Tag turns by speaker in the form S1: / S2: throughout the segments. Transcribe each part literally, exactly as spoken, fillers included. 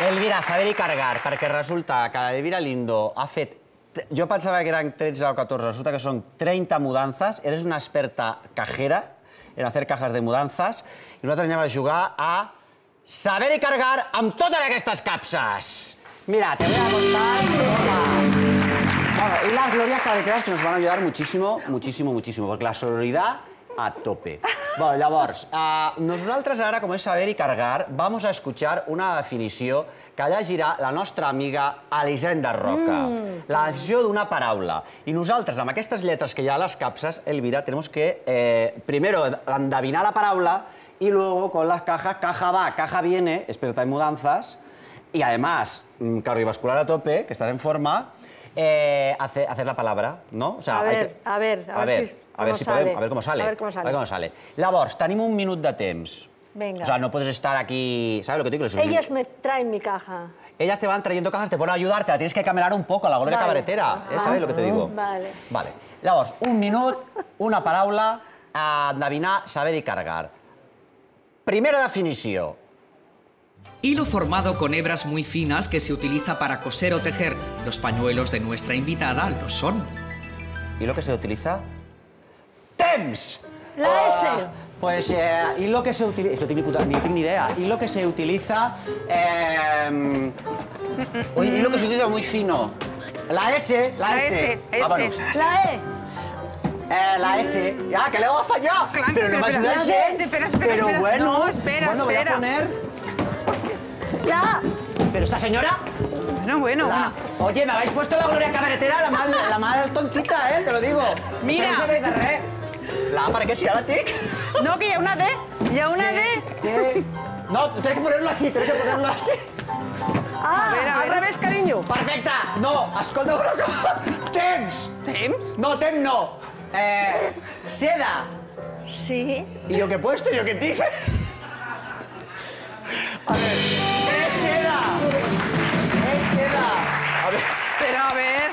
S1: Elvira, saber-hi cargar, perquè resulta que l'Elvira Lindo ha fet... Jo pensava que eren tretze o catorze, resulta que són trenta mudanzas. Eres una experta cajera en hacer cajas de mudanzas i nosaltres anem a jugar a saber-hi cargar amb totes aquestes capses. Mira, te voy a contar... Bueno, y las glorias carreteras que nos van a ayudar muchísimo, muchísimo, muchísimo, porque la sororidad a tope. Bueno, llavors, uh, nosaltres ara, com és saber i cargar, vamos a escuchar una definició que llegirà la nostra amiga Elisenda Roca. Mm. La definició d'una paraula. I nosaltres, amb aquestes lletres que hi ha a les capses, Elvira, tenemos que, eh, primero, endevinar la paraula y luego, con las cajas, caja va, caja viene, experta en mudanzas, y además, cardiovascular a tope, que estás en forma, eh, hacer, hacer la palabra, ¿no? O sea,
S2: a, ver,
S1: hay que...
S2: a ver, a,
S1: a
S2: ver,
S1: ver,
S2: si,
S1: a ver si podem, a ver cómo sale.
S2: A ver cómo sale.
S1: A ver cómo sale. Llavors, tenim un minut de temps.
S2: Venga.
S1: O sea, no puedes estar aquí... ¿Sabes lo que te digo?
S2: Ellas me traen mi caja.
S1: Ellas te van trayendo cajas, te ponen a ayudarte, la tienes que camelar un poco, la gloria vale. cabaretera. Ah, ¿sabes lo que te digo?
S2: Vale.
S1: Vale. Llavors, un minut, una paraula, a endevinar, saber i cargar. Primera definició.
S3: Hilo formado con hebras muy finas que se utiliza para coser o tejer. Los pañuelos de nuestra invitada lo son.
S1: ¿Hilo que se utiliza? ¡Temps!
S2: La
S1: uh,
S2: S.
S1: Pues eh, hilo que se utiliza... Esto tiene puta, ni tengo ni idea. Hilo que se utiliza... Eh, Oye, hilo que se utiliza muy fino. La S, la, la S.
S4: S, S.
S1: Vámonos.
S2: La E.
S1: Eh, la S. Ya, que luego ha fallado.
S4: Claro,
S1: pero no me
S4: espera,
S1: ayudas.
S4: espera, espera, espera,
S1: Pero
S4: espera.
S1: bueno,
S4: No, espera,
S1: bueno, voy
S4: espera.
S1: a poner...
S2: La A.
S1: ¿Pero esta señora?
S4: Bueno, bueno,
S1: La...
S4: bueno.
S1: Oye, me habéis puesto la gloria cabaretera, la mal, la mal tontita, eh, te lo digo.
S4: Mira.
S1: No se ve de res. La A, ¿para qué si ara tic?
S4: No, que hi ha una D. Hi ha una
S1: Sí,
S4: D.
S1: D. No, tienes que ponerlo así, tienes que ponerlo así.
S2: Ah,
S4: A ver, a
S2: al
S4: ver.
S2: revés, cariño.
S1: Perfecte. No, escolta una cosa. Temps.
S4: Temps?
S1: No, temps no. Eh, seda.
S2: Sí.
S1: ¿Y yo qué he puesto? ¿Yo qué dije? A ver, es seda. Es seda. A ver.
S4: Pero a ver...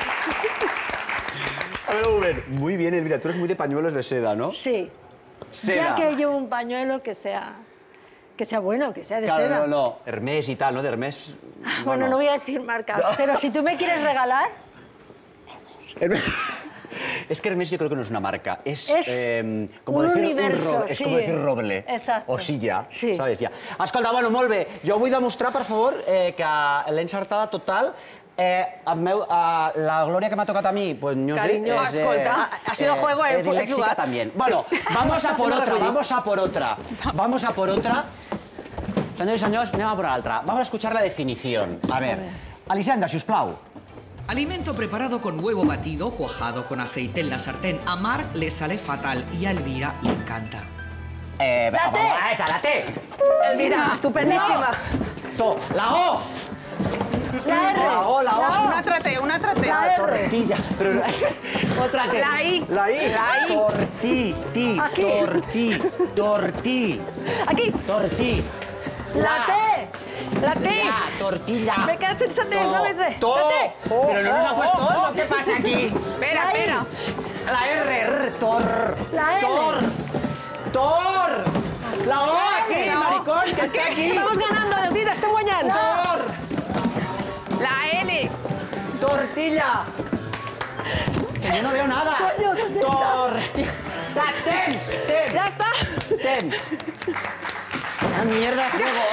S1: A ver, Uber. Muy bien, Elvira, tú eres muy de pañuelos de seda, ¿no?
S2: Sí.
S1: Seda.
S2: Ya que llevo un pañuelo que sea... Que sea bueno, que sea de
S1: Claro,
S2: seda.
S1: no, no. Hermès y tal, ¿no? De Hermès...
S2: Bueno, no voy a decir marcas,
S1: No.
S2: pero si tú me quieres regalar...
S1: Hermès... Es que Hermès yo creo que no es una marca, es,
S2: Es
S1: eh, como
S2: un
S1: decir
S2: universo,
S1: ro... es
S2: sí.
S1: como decir roble.
S2: Exacto.
S1: O silla,
S2: Sí.
S1: ¿sabes? Ja. Escolta, bueno, molt bé. Jo vull demostrar, per favor, eh, que l'he encertada total. Eh, el meu, eh, la gloria que m'ha tocat a mi, pues no
S4: Cariño,
S1: sé, es,
S4: escolta, ha sido juego,
S1: es
S4: he
S1: disléxica
S4: jugado.
S1: también. Bueno, vamos a por
S4: No
S1: otra,
S4: recollim.
S1: vamos a por otra. Vamos a por otra. Senyors i senyors, anem a por l'altra. Vamos a escuchar la definición. A ver, Elisenda, si us plau.
S3: Alimento preparado con huevo batido, cuajado con aceite en la sartén. A Mar le sale fatal y a Elvira le encanta.
S1: Eh,
S2: La
S1: vamos
S2: T.
S1: a esa, la T.
S4: Elvira, estupendísima.
S1: To, la O.
S2: La R.
S1: La O, la O.
S4: Una altra T, una altra T.
S1: La tortilla. Pero, otra T.
S4: La I.
S1: La I.
S4: La I.
S1: Torti, ti,
S2: Aquí.
S1: torti, torti,
S4: Aquí,
S1: torti.
S2: La T.
S4: la T.
S1: La, tortilla.
S2: Me quedas sense T, no me T.
S1: To.
S2: La T.
S1: Pero no nos ha puesto eso. ¿Qué pasa aquí?
S4: Espera,
S2: La I.
S4: espera.
S1: La R, R, tor.
S2: La L.
S1: Tor. Tor. La O aquí,
S4: La O.
S1: maricón, que está aquí.
S2: Estamos ganando, Elvira, estem guanyant.
S1: Tor.
S4: La L.
S1: Tortilla. Que yo no veo nada.
S2: Coño, ¿qué es esto?
S1: Tortilla. Ta- Temps, temps.
S2: Ya está.
S1: Temps. ¡La mierda de juego!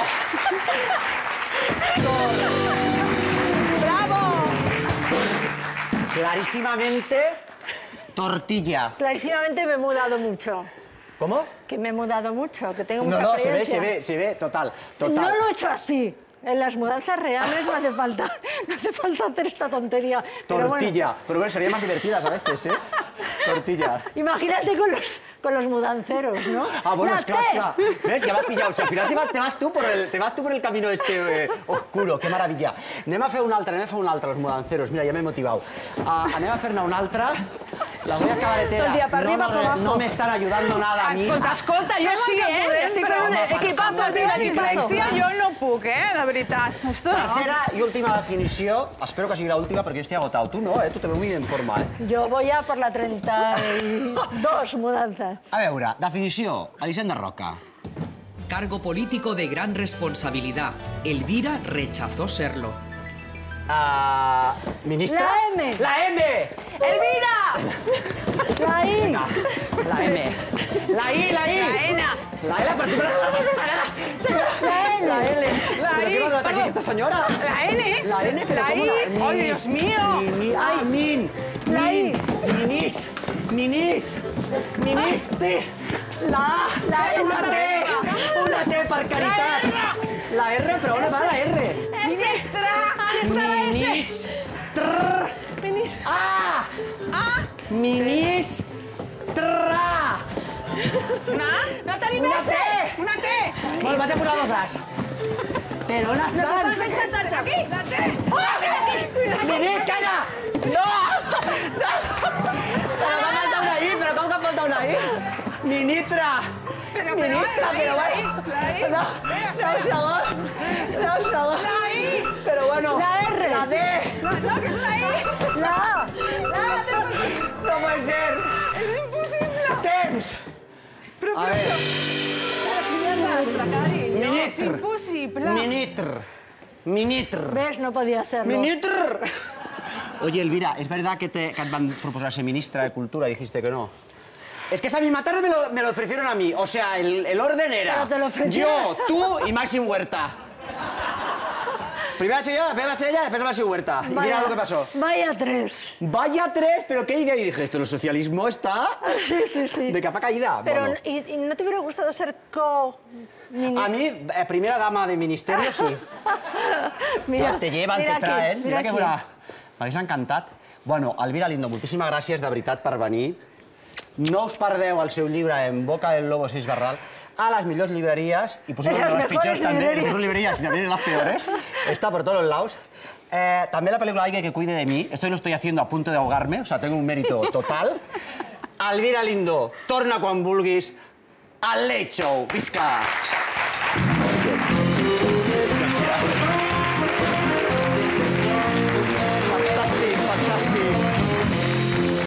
S2: ¡Bravo!
S1: Clarísimamente, tortilla.
S2: Clarísimamente me he mudado mucho.
S1: ¿Cómo?
S2: Que me he mudado mucho, que tengo
S1: No,
S2: mucha
S1: no, se ve,
S2: experiencia.
S1: se ve, se ve, total, total.
S2: No lo he hecho así. En las mudanzas reales no hace falta, no hace falta hacer esta tontería. Pero
S1: Tortilla.
S2: bueno,
S1: Pero bueno, serían más divertidas a veces, ¿eh? Tortilla.
S2: imagínate con los, con los mudanceros, ¿no?
S1: Ah, bueno,
S2: La
S1: es clar,
S2: T.
S1: es clar. ¿Ves? Ya me has pillado. O sea, al final sí va- te vas tú por el, te vas tú por el camino este eh, oscuro. Qué maravilla. Anem a fer un altre, anem a fer un altre, los mudanceros. Mira, ja m'he motivat. Uh, anem a fer-ne un altre. Las voy a cabareteras.
S2: Todo el día para
S1: no,
S2: arriba,
S1: no,
S2: para abajo.
S1: no me están ayudando nada a mí.
S4: Escolta, escolta, jo sí, eh? Estic fent un equipazo de
S1: Sí,
S4: dislexia,
S1: clar.
S4: jo no puc, eh? De veritat. Esto no.
S1: Tercera y última definició. Espero que sigui l'última perquè jo estic agotado. Tu no, eh? Tu te veu muy en forma, eh?
S2: Yo voy a por la treinta y dos mudanzas.
S1: A veure, definició. Elisenda Roca.
S3: cargo político de gran responsabilidad. Elvira rechazó serlo.
S1: Ah, ¿Ministra?
S2: La M.
S1: ¡La M!
S4: ¡Elvira!
S2: La I.
S1: Venga, la M. La I, la I.
S4: La ENA.
S1: La L, pero tú me
S2: La L.
S1: La L.
S4: La
S1: ¿Pero
S4: I,
S1: qué va a tratar aquí
S4: perdón.
S1: esta señora?
S4: La N.
S1: La N, pero
S4: La
S1: ¿cómo
S4: I.
S1: la
S4: ¡Ay, Dios mío!
S1: Mi, mi, ah, min.
S2: La
S1: min,
S2: I.
S1: Minis. Minis. Minis. T. La A.
S2: La
S1: Una
S2: S.
S1: T. Una T per caritat. La R, però on va la R?
S4: Ministra. ¿Dónde está la S?
S1: Minis. Trrr.
S4: Minis.
S1: A.
S4: Ah,
S1: Minis. Trrr.
S4: una A. No tenim
S1: Una
S4: S.
S1: T.
S4: Una T.
S1: Bueno, vaig a posar dos As. Però on
S4: Nos están
S1: estan?
S4: fent xantatge. Aquí, la T. Oh,
S1: Minis, calla! No! No! Però va faltar una I, però com que falta una I? Minitra!
S4: Però, però,
S1: Minitra,
S4: la I,
S1: però
S4: la
S1: bueno...
S4: I, la I.
S1: No, no, un segon. No, un segon.
S4: La I.
S1: Però bueno...
S2: La R.
S1: La D.
S4: No, no, que es una I.
S2: La A.
S4: La A, tenemos...
S1: No puede ser.
S4: Es imposible.
S1: Temps.
S4: Però,
S1: A ver.
S4: Quin desastre, Cari. No, és
S1: Minitr.
S4: impossible.
S1: Minitr. Minitr.
S2: ¿Ves? No podía serlo.
S1: Minitr. Oye, Elvira, ¿es verdad que te, que te van a proposar ser ministra de Cultura y dijiste que no? Es que esa misma tarde me lo, me lo ofrecieron a mí. O sea, el, el orden era
S2: Pero te lo ofrecieron.
S1: yo, tú y Maxi Huerta. Primero he hecho yo, después va a ser ella, después Maxi Huerta. Y mira lo que pasó.
S2: Vaya tres.
S1: Vaya tres, pero qué idea. Y dije, esto, el socialismo está
S2: Sí, sí, sí.
S1: de capa caída.
S2: Pero,
S1: Bueno.
S2: ¿y, y no te hubiera gustado ser co...
S1: A mí, eh, primera dama de ministerio, sí.
S2: Mira,
S1: Saps, te llevan,
S2: mira
S1: te traen.
S2: aquí,
S1: Mira,
S2: mira
S1: que
S2: aquí.
S1: bona... M'hagués encantat. Bueno, Elvira Lindo, moltíssimes gràcies de veritat per venir. No us perdeu el seu llibre En boca del lobo Seix Barral a les millors libreries y posiblemente
S2: En
S1: a
S2: las
S1: las pitjors
S2: mejores
S1: també, en
S2: librerías.
S1: las librerías y también en las peores. Está por todos los lados. Eh, también la película Alguien que cuide de mí. Esto lo estoy haciendo a punto de ahogarme, o sea, tengo un mérito total. Elvira Lindo, torna quan vulguis al Late Show. Visca!